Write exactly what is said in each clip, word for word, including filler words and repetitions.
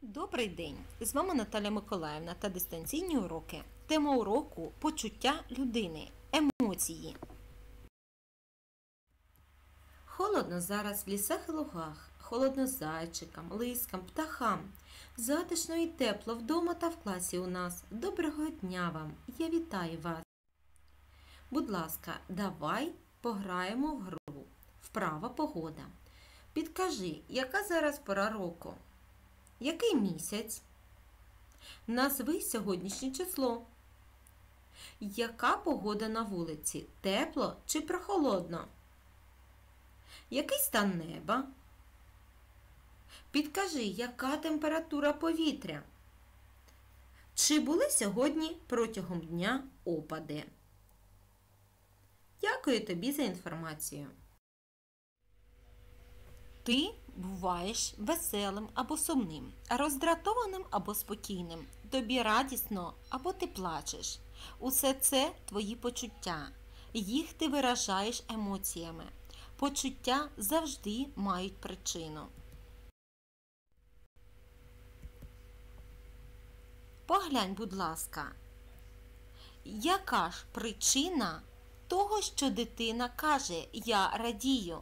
Добрий день! З вами Наталя Миколаївна та дистанційні уроки. Тема уроку – почуття людини, емоції. Холодно зараз в лісах і лугах, холодно зайчикам, лискам, птахам. Затишно і тепло вдома та в класі у нас. Доброго дня вам! Я вітаю вас! Будь ласка, давай пограємо в гру. Вправа погода. Підкажи, яка зараз пора року? Який місяць? Назви сьогоднішнє число. Яка погода на вулиці? Тепло чи прохолодно? Який стан неба? Підкажи, яка температура повітря? Чи були сьогодні протягом дня опади? Дякую тобі за інформацію. Ти буваєш веселим або сумним, роздратованим або спокійним, тобі радісно або ти плачеш. Усе це твої почуття. Їх ти виражаєш емоціями. Почуття завжди мають причину. Поглянь, будь ласка, яка ж причина того, що дитина каже «я радію»?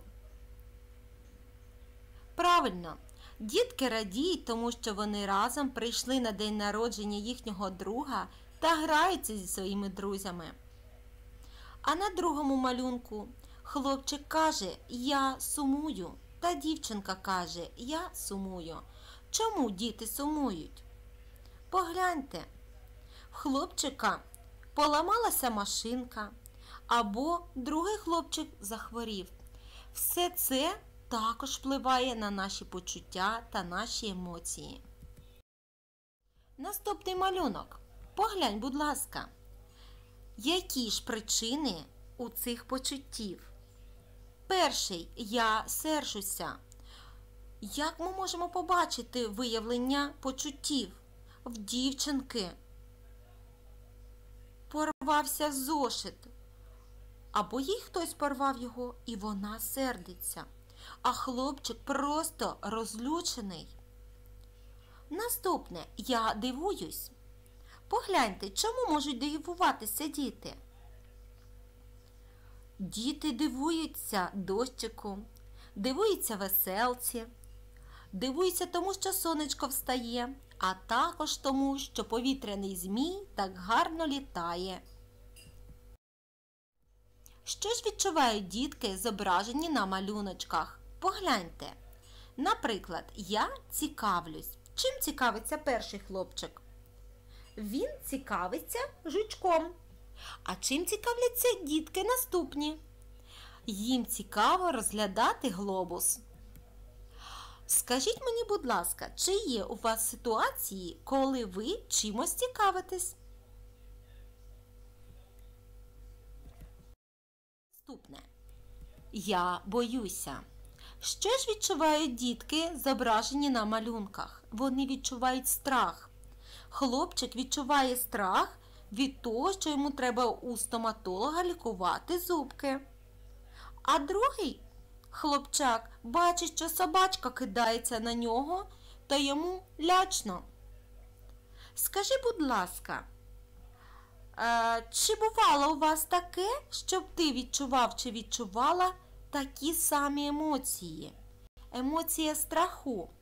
Правильно, дітки радіють, тому що вони разом прийшли на день народження їхнього друга та граються зі своїми друзями. А на другому малюнку хлопчик каже «я сумую» та дівчинка каже «я сумую». Чому діти сумують? Погляньте, в хлопчика поламалася машинка, або другий хлопчик захворів. Все це також впливає на наші почуття та наші емоції. Наступний малюнок. Поглянь, будь ласка, які ж причини у цих почуттів? Перший – я сержуся. Як ми можемо побачити виявлення почуттів? В дівчинки порвався зошит, або їй хтось порвав його і вона сердиться. А хлопчик просто розлючений. Наступне – я дивуюсь. Погляньте, чому можуть дивуватися діти? Діти дивуються дощику, дивуються веселці, дивуються тому, що сонечко встає, а також тому, що повітряний змій так гарно літає. Що ж відчувають дітки, зображені на малюночках? Погляньте. Наприклад, я цікавлюсь. Чим цікавиться перший хлопчик? Він цікавиться жучком. А чим цікавляться дітки наступні? Їм цікаво розглядати глобус. Скажіть мені, будь ласка, чи є у вас ситуації, коли ви чимось цікавитесь? Наступне. Я боюся. Що ж відчувають дітки, зображені на малюнках? Вони відчувають страх. Хлопчик відчуває страх від того, що йому треба у стоматолога лікувати зубки. А другий хлопчак бачить, що собачка кидається на нього, та йому лячно. Скажи, будь ласка, чи бувало у вас таке, щоб ти відчував чи відчувала такі самі емоції? Емоція страху.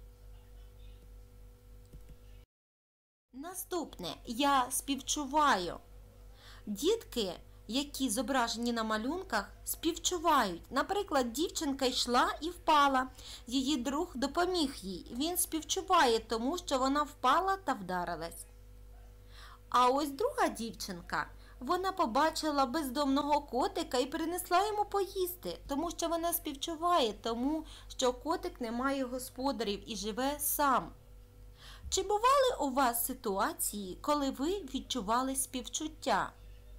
Наступне. Я співчуваю. Дітки, які зображені на малюнках, співчувають. Наприклад, дівчинка йшла і впала. Її друг допоміг їй. Він співчуває тому, що вона впала та вдарилась. А ось друга дівчинка, вона побачила бездомного котика і принесла йому поїсти, тому що вона співчуває тому, що котик не має господарів і живе сам. Чи бували у вас ситуації, коли ви відчували співчуття?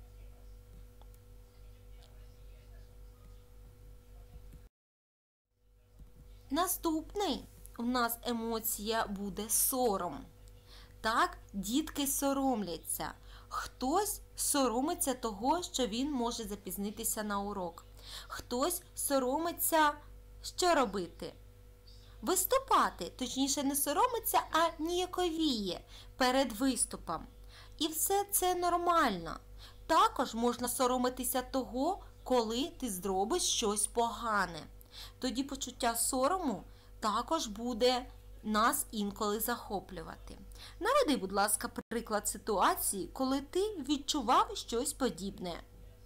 Наступний у нас емоція буде сором. Так, дітки соромляться. Хтось соромиться того, що він може запізнитися на урок. Хтось соромиться, що робити? виступати, точніше не соромиться, а ніяковіє перед виступом. І все це нормально. Також можна соромитися того, коли ти зробиш щось погане. Тоді почуття сорому також буде нас інколи захоплювати. Наведи, будь ласка, приклад ситуації, коли ти відчував щось подібне.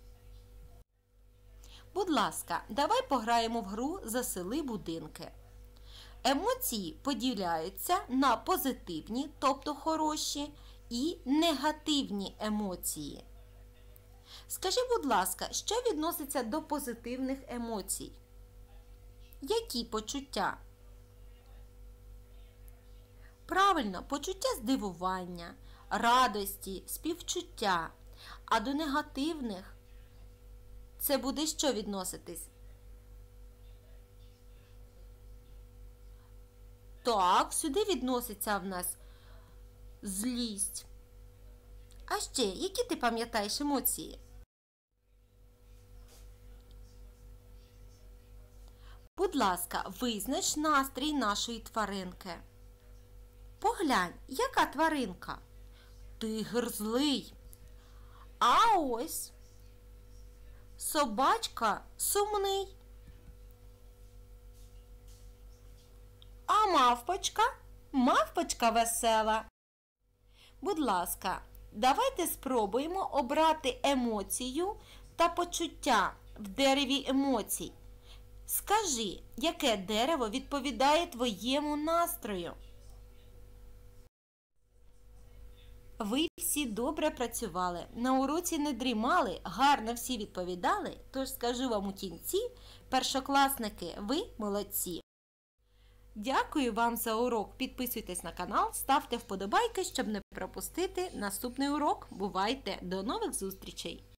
Будь ласка, давай пограємо в гру «Засели будинки». Емоції поділяються на позитивні, тобто хороші, і негативні емоції. Скажи, будь ласка, що відноситься до позитивних емоцій? Які почуття? Правильно, почуття здивування, радості, співчуття. А до негативних це буде що відноситись? Так, сюди відноситься в нас злість. А ще, які ти пам'ятаєш емоції? Будь ласка, визнач настрій нашої тваринки. Поглянь, яка тваринка? Тигр злий. А ось собачка сумний. А мавпочка? Мавпочка весела. Будь ласка, давайте спробуємо обрати емоцію та почуття в дереві емоцій. Скажи, яке дерево відповідає твоєму настрою? Ви всі добре працювали, на уроці не дрімали, гарно всі відповідали, тож скажу вам у кінці, першокласники, ви молодці! Дякую вам за урок, підписуйтесь на канал, ставте вподобайки, щоб не пропустити наступний урок. Бувайте! До нових зустрічей!